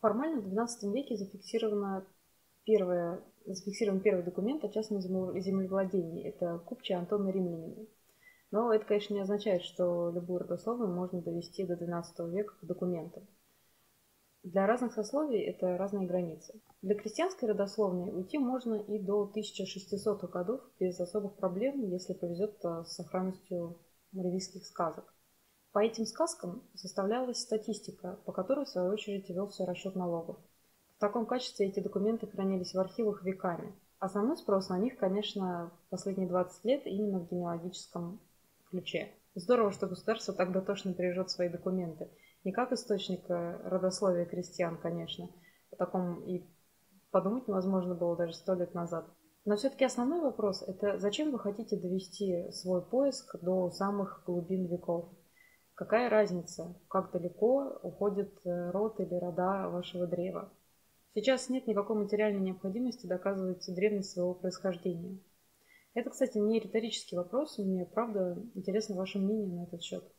Формально в XII веке зафиксирован первый документ о частном землевладении. Это купчая Антона Римлянина. Но это, конечно, не означает, что любую родословную можно довести до XII века к документам. Для разных сословий это разные границы. Для крестьянской родословной уйти можно и до 1600-х годов без особых проблем, если повезет с сохранностью моревийских сказок. По этим сказкам составлялась статистика, по которой, в свою очередь, велся расчет налогов. В таком качестве эти документы хранились в архивах веками. Основной спрос на них, конечно, последние 20 лет именно в генеалогическом ключе. Здорово, что государство так дотошно бережет свои документы. Не как источник родословия крестьян, конечно. О таком и подумать невозможно было даже 100 лет назад. Но все-таки основной вопрос – это зачем вы хотите довести свой поиск до самых глубин веков? Какая разница, как далеко уходит род или рода вашего древа? Сейчас нет никакой материальной необходимости доказывать древность своего происхождения. Это, кстати, не риторический вопрос, мне правда интересно ваше мнение на этот счет.